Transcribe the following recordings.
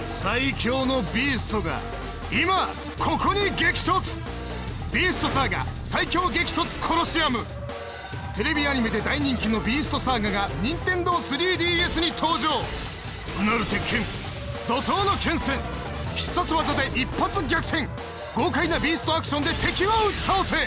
最強のビーストが今ここに激突。ビーストサーガ最強激突コロシアム。テレビアニメで大人気のビーストサーガが任天堂 3DS に登場。うなる鉄拳、怒涛の剣戦、必殺技で一発逆転。豪快なビーストアクションで敵を打ち倒せ。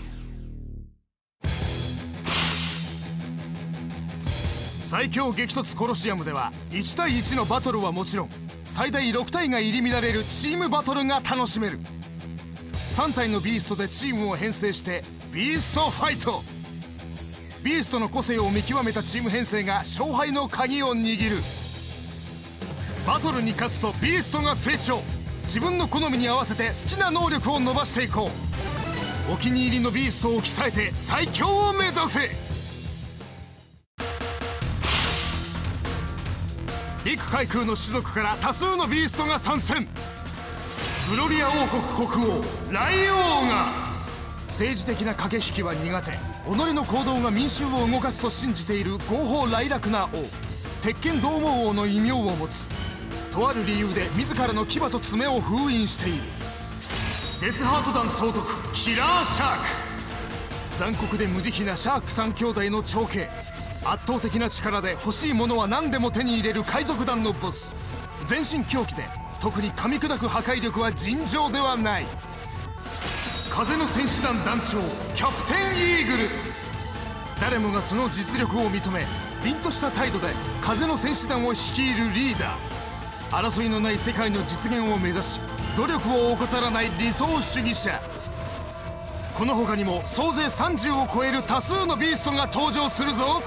最強激突コロシアムでは1対1のバトルはもちろん、最大6体が入り乱れるチームバトルが楽しめる。3体のビーストでチームを編成してビーストファイト。ビーストの個性を見極めたチーム編成が勝敗の鍵を握る。バトルに勝つとビーストが成長。自分の好みに合わせて好きな能力を伸ばしていこう。お気に入りのビーストを鍛えて最強を目指せ。陸海空の種族から多数のビーストが参戦。グロリア王国国王ライオーガ。政治的な駆け引きは苦手。己の行動が民衆を動かすと信じている豪放磊落な王。鉄拳同盟王の異名を持つ。とある理由で自らの牙と爪を封印している。デスハート団総督キラーシャーク。残酷で無慈悲なシャーク3兄弟の長兄。圧倒的な力で欲しいものは何でも手に入れる海賊団のボス。全身狂気で特に噛み砕く破壊力は尋常ではない。風の戦士団団長キャプテンイーグル。誰もがその実力を認め、凛とした態度で風の戦士団を率いるリーダー。争いのない世界の実現を目指し努力を怠らない理想主義者。この他にも総勢30を超える多数のビーストが登場するぞ。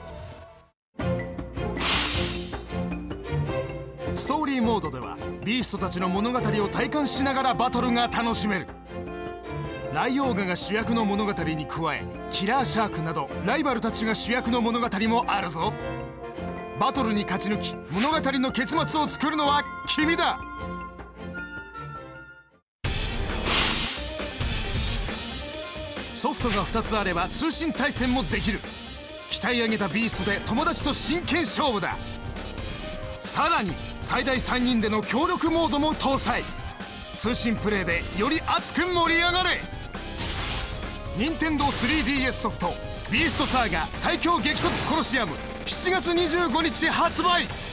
ストーリーモードではビーストたちの物語を体感しながらバトルが楽しめる。ライオーガが主役の物語に加え、キラーシャークなどライバルたちが主役の物語もあるぞ。バトルに勝ち抜き物語の結末を作るのは君だ。ソフトが2つあれば通信対戦もできる。鍛え上げたビーストで友達と真剣勝負だ。さらに最大3人での協力モードも搭載。通信プレイでより熱く盛り上がれ。任天堂 3DS ソフト「ビーストサーガ最強激突コロシアム」7月25日発売。